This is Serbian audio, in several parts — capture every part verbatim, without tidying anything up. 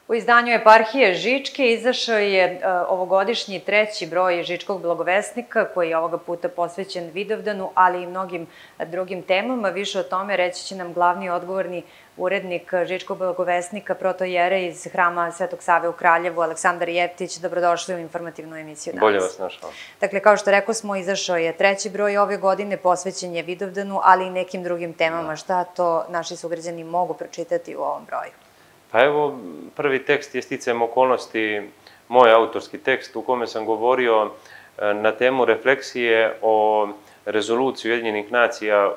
U izdanju Eparhije Žičke izašao je ovogodišnji treći broj Žičkog blagovesnika, koji je ovoga puta posvećen Vidovdanu, ali i mnogim drugim temama. Više o tome reći će nam glavni odgovorni urednik Žičkog blagovesnika, protojere iz Hrama Svetog Save u Kraljevu, Aleksandar Jeftić. Dobrodošli u informativnu emisiju danas. Bolje vas našao. Dakle, kao što rekao smo, izašao je treći broj ove godine, posvećen je Vidovdanu, ali i nekim drugim temama. Šta to naši sugrađani mogu pročitati u ovom broju? Pa evo, prvi tekst je sticajem okolnosti moj autorski tekst u kome sam govorio na temu refleksije o rezoluciji Ujedinjenih nacija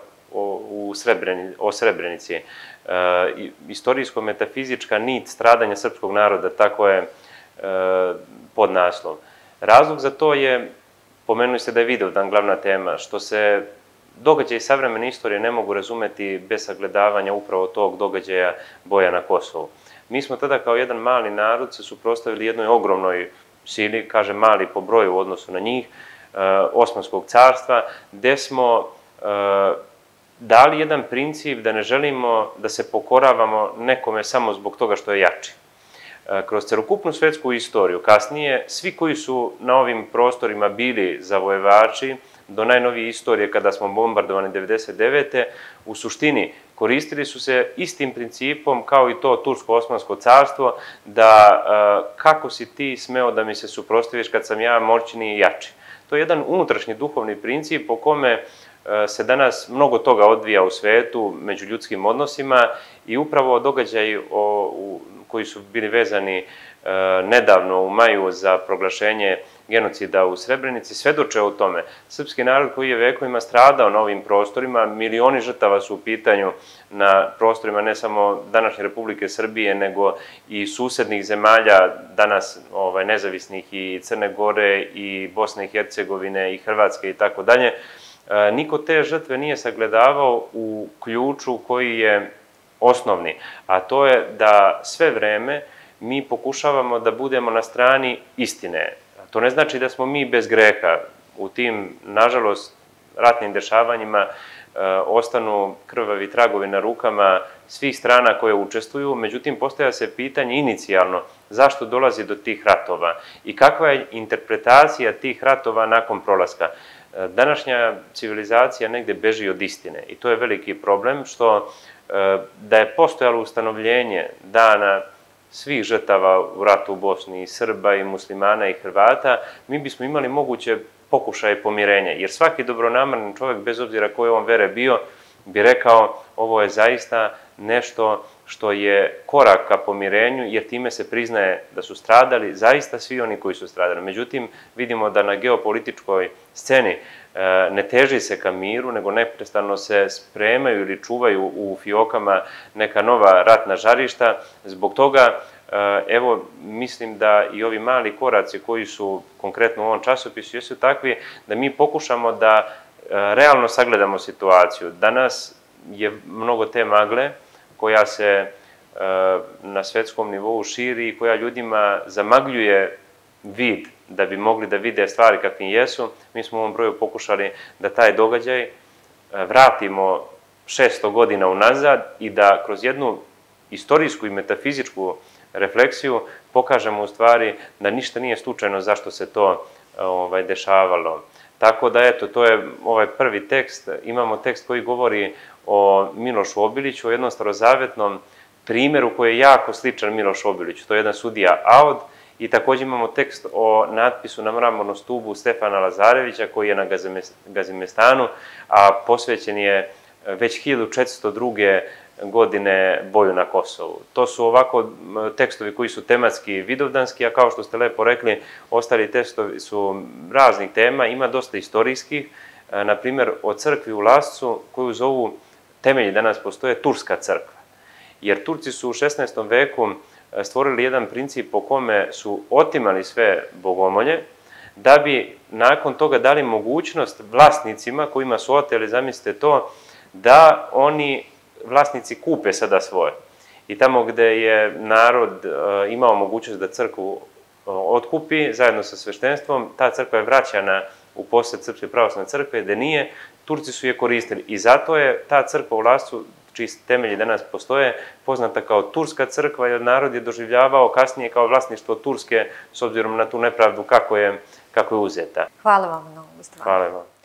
o Srebrenici. Istorijsko-metafizička nit stradanja srpskog naroda, tako je podnaslov. Razlog za to je, pomenuli ste da je Vidovdan glavna tema, što se događaji savremene istorije ne mogu razumeti bez sagledavanja upravo tog događaja boja na Kosovu. Mi smo tada kao jedan mali narod se suprotstavili jednoj ogromnoj sili, kažem mali po broju u odnosu na njih, Osmanskog carstva, gde smo dali jedan princip da ne želimo da se pokoravamo nekome samo zbog toga što je jači. Kroz celokupnu svetsku istoriju, kasnije, svi koji su na ovim prostorima bili zavojevači, do najnovije istorije kada smo bombardovani devedeset devete. u suštini koristili su se istim principom kao i to Tursko-Osmansko carstvo, da kako si ti smeo da mi se suprotstaviš kad sam ja moćniji i jači. To je jedan unutrašnji duhovni princip po kome se danas mnogo toga odvija u svetu, među ljudskim odnosima i upravo događaji koji su bili vezani nedavno u maju za proglašenje genocida u Srebrenici svedoče o tome. Srpski narod koji je vekovima stradao na ovim prostorima, milioni žrtava su u pitanju na prostorima ne samo današnje Republike Srbije, nego i susednih zemalja, danas nezavisnih i Crne Gore i Bosne i Hercegovine i Hrvatske i tako dalje. Niko te žrtve nije sagledavao u ključu koji je osnovni, a to je da sve vreme mi pokušavamo da budemo na strani istine. To ne znači da smo mi bez greha. U tim, nažalost, ratnim dešavanjima ostanu krvavi tragovi na rukama svih strana koje učestvuju, međutim, postavlja se pitanje inicijalno zašto dolazi do tih ratova i kakva je interpretacija tih ratova nakon prolaska. Današnja civilizacija negde beži od istine i to je veliki problem, što da je postojalo ustanovljenje dana svih žrtava u ratu u Bosni, i Srba, i muslimana, i Hrvata, mi bismo imali moguće pokušaje pomirenja, jer svaki dobronamerni čovjek, bez obzira koje on vere bio, bi rekao ovo je zaista nešto što je korak ka pomirenju, jer time se priznaje da su stradali zaista svi oni koji su stradali. Međutim, vidimo da na geopolitičkoj sceni ne teži se ka miru, nego neprestano se spremaju ili čuvaju u fiokama neka nova ratna žarišta. Zbog toga, evo, mislim da i ovi mali koraci koji su konkretno u ovom časopisu jesu takvi da mi pokušamo da realno sagledamo situaciju. Danas je mnogo te magle koja se na svetskom nivou širi i koja ljudima zamagljuje vid da bi mogli da vide stvari kakvim jesu. Mi smo u ovom broju pokušali da taj događaj vratimo šesto godina unazad i da kroz jednu istorijsku i metafizičku refleksiju pokažemo u stvari da ništa nije slučajno zašto se to dešavalo. Tako da, eto, to je ovaj prvi tekst. Imamo tekst koji govori o Milošu Obiliću, o jednom starozavetnom primjeru koji je jako sličan Milošu Obiliću. To je jedan sudija Aod i također imamo tekst o natpisu na mramornom stubu Stefana Lazarevića koji je na Gazimestanu, a posvećen je već hiljadu četiristo druge godine boju na Kosovu. To su ovako tekstovi koji su tematski vidovdanski, a kao što ste lepo rekli, ostali tekstovi su raznih tema, ima dosta istorijskih, na primjer o crkvi u Lascu koju zovu, temelji danas postoje, Turska crkva. Jer Turci su u šesnaestom veku stvorili jedan princip po kome su otimali sve bogomolje, da bi nakon toga dali mogućnost vlasnicima kojima su oteli, zamislite to, da oni vlasnici kupe sada svoje. I tamo gde je narod imao mogućnost da crkvu otkupi zajedno sa sveštenstvom, ta crkva je vraćana u posed Srpske pravoslavne crkve, gde nije, Turci su je koristili. I zato je ta crkva u Lascu čiji temelji danas postoje, poznata kao Turska crkva, jer narod je doživljavao kasnije kao vlasništvo Turske, s obzirom na tu nepravdu kako je, kako je uzeta. Hvala vam mnogo. Hvala vam.